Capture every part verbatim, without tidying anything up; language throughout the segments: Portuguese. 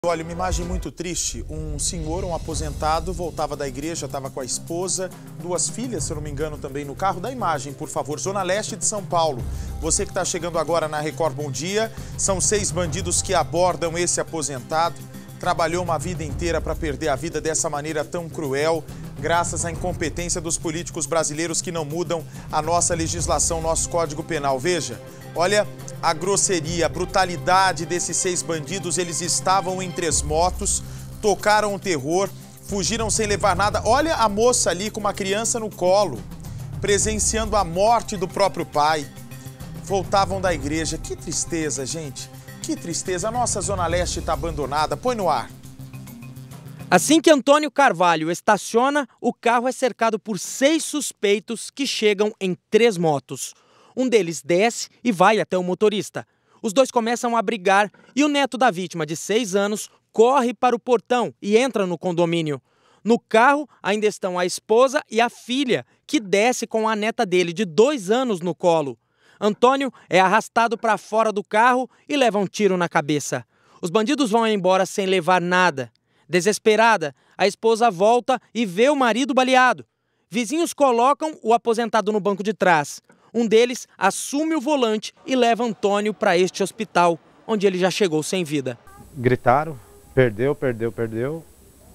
Olha, uma imagem muito triste. Um senhor, um aposentado, voltava da igreja, estava com a esposa, duas filhas, se eu não me engano, também no carro. Da imagem, por favor. Zona Leste de São Paulo. Você que está chegando agora na Record, bom dia. São seis bandidos que abordam esse aposentado. Trabalhou uma vida inteira para perder a vida dessa maneira tão cruel, graças à incompetência dos políticos brasileiros que não mudam a nossa legislação, nosso Código Penal. Veja, olha a grosseria, a brutalidade desses seis bandidos. Eles estavam em três motos, tocaram o terror, fugiram sem levar nada. Olha a moça ali com uma criança no colo, presenciando a morte do próprio pai. Voltavam da igreja. Que tristeza, gente. Que tristeza. A nossa Zona Leste está abandonada. Põe no ar. Assim que Antônio Carvalho estaciona, o carro é cercado por seis suspeitos que chegam em três motos. Um deles desce e vai até o motorista. Os dois começam a brigar e o neto da vítima, de seis anos, corre para o portão e entra no condomínio. No carro ainda estão a esposa e a filha, que desce com a neta dele, de dois anos, no colo. Antônio é arrastado para fora do carro e leva um tiro na cabeça. Os bandidos vão embora sem levar nada. Desesperada, a esposa volta e vê o marido baleado. Vizinhos colocam o aposentado no banco de trás. Um deles assume o volante e leva Antônio para este hospital, onde ele já chegou sem vida. Gritaram, perdeu, perdeu, perdeu.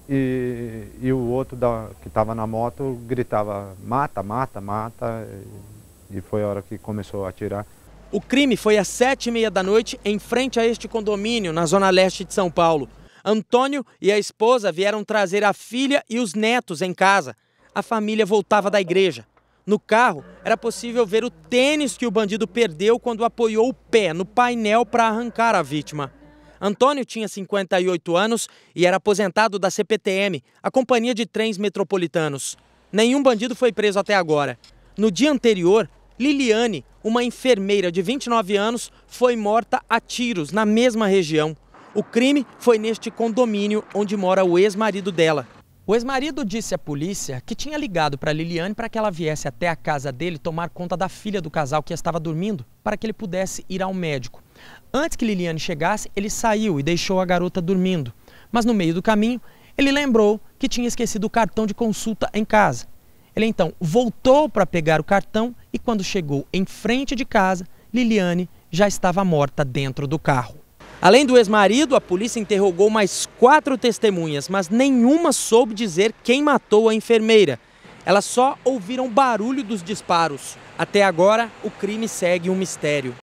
E, e o outro da, que estava na moto gritava, mata, mata, mata. E foi a hora que começou a atirar. O crime foi às sete e meia da noite, em frente a este condomínio, na Zona Leste de São Paulo. Antônio e a esposa vieram trazer a filha e os netos em casa. A família voltava da igreja. No carro, era possível ver o tênis que o bandido perdeu quando apoiou o pé no painel para arrancar a vítima. Antônio tinha cinquenta e oito anos e era aposentado da C P T M, a Companhia de Trens Metropolitanos. Nenhum bandido foi preso até agora. No dia anterior, Liliane, uma enfermeira de vinte e nove anos, foi morta a tiros na mesma região. O crime foi neste condomínio onde mora o ex-marido dela. O ex-marido disse à polícia que tinha ligado para Liliane para que ela viesse até a casa dele tomar conta da filha do casal que estava dormindo, para que ele pudesse ir ao médico. Antes que Liliane chegasse, ele saiu e deixou a garota dormindo. Mas no meio do caminho, ele lembrou que tinha esquecido o cartão de consulta em casa. Ele então voltou para pegar o cartão e quando chegou em frente de casa, Liliane já estava morta dentro do carro. Além do ex-marido, a polícia interrogou mais quatro testemunhas, mas nenhuma soube dizer quem matou a enfermeira. Elas só ouviram barulho dos disparos. Até agora, o crime segue um mistério.